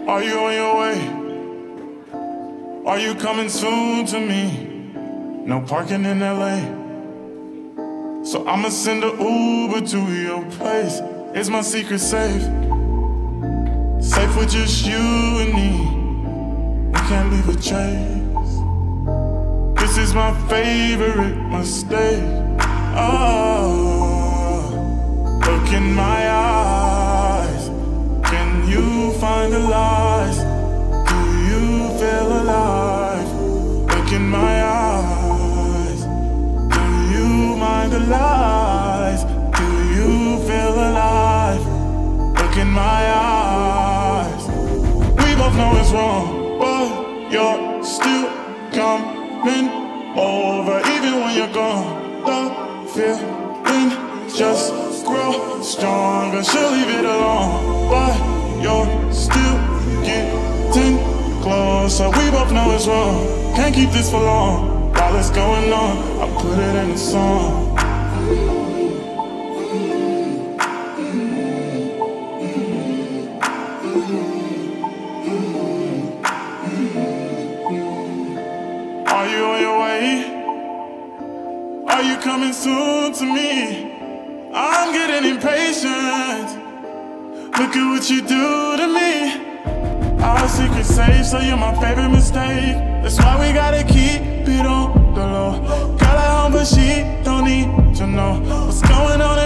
Are you on your way? Are you coming soon to me? No parking in LA, so I'ma send an Uber to your place. It's my secret safe, safe with just you and me. We can't leave a trace. This is my favorite mistake. Oh, look in my eyes. Can you find the lies? Do you feel alive? Look in my eyes. Do you mind the lies? Do you feel alive? Look in my eyes. We both know it's wrong, but you're still coming over. Even when you're gone, the feeling just grow stronger. She'll leave it alone, but you're still getting closer. We both know it's wrong, can't keep this for long. While it's going on, I put it in a song. Are you on your way? Are you coming soon to me? I'm getting impatient. Look at what you do to me. Our secret safe, so you're my favorite mistake. That's why we gotta keep it on the low. Got her home, but she don't need to know what's going on